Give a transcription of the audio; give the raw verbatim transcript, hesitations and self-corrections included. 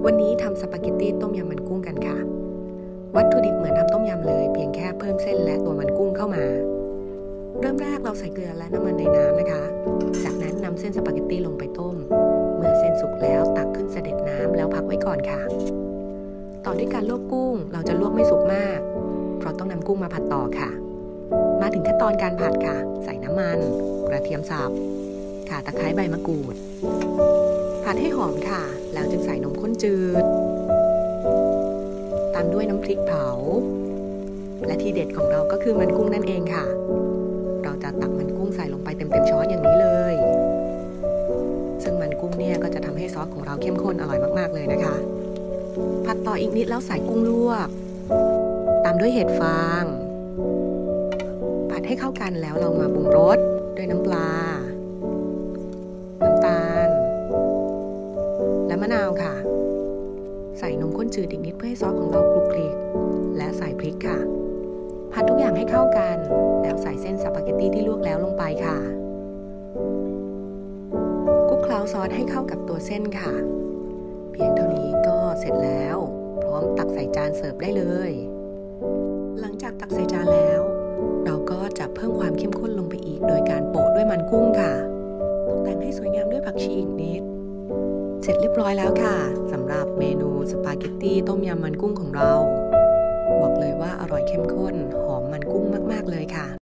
วันนี้ทำสปาเกตตี้ต้มยำมันกุ้งกันค่ะวัตถุดิบเหมือนทำต้มยำเลยเพียงแค่เพิ่มเส้นและตัวมันกุ้งเข้ามาเริ่มแรกเราใส่เกลือและน้ำมันในน้ำนะคะจากนั้นนำเส้นสปาเกตตี้ลงไปต้มเมื่อเส้นสุกแล้วตักขึ้นเสด็จน้ำแล้วพักไว้ก่อนค่ะต่อด้วยการลวกกุ้งเราจะลวกไม่สุกมากเพราะต้องนำกุ้งมาผัดต่อค่ะมาถึงขั้นตอนการผัดค่ะใส่น้ำมันกระเทียมสับข่าตะไคร้ใบมะกรูดผัดให้หอมค่ะแล้วจึงใส่นมข้นจืดตามด้วยน้ำพริกเผาและที่เด็ดของเราก็คือมันกุ้งนั่นเองค่ะเราจะตักมันกุ้งใส่ลงไปเต็มๆช้อนอย่างนี้เลยซึ่งมันกุ้งเนี่ยก็จะทำให้ซอสของเราเข้มข้นอร่อยมากๆเลยนะคะผัดต่ออีกนิดแล้วใส่กุ้งลวกตามด้วยเห็ดฟางผัดให้เข้ากันแล้วเรามาปรุงรสด้วยน้ำปลาน้ำตาลและมะนาวค่ะใส่นมข้นจืดอีกนิดเพื่อให้ซอสของเราคลุกคลิกและใส่พริกค่ะผัดทุกอย่างให้เข้ากันแล้วใส่เส้นสปาเกตตี้ที่ลวกแล้วลงไปค่ะคลุกเคล้าซอสให้เข้ากับตัวเส้นค่ะเพียงเท่านี้ก็เสร็จแล้วพร้อมตักใส่จานเสิร์ฟได้เลยหลังจากตักใส่จานแล้วเราก็จะเพิ่มความเข้มข้นลงไปอีกโดยการโปะด้วยมันกุ้งค่ะตกแต่งให้สวยงามด้วยผักชีอีกนิดเสร็จเรียบร้อยแล้วค่ะสำหรับเมนูสปาเกตตี้ต้มยำมันกุ้งของเราบอกเลยว่าอร่อยเข้มข้นหอมมันกุ้งมากๆเลยค่ะ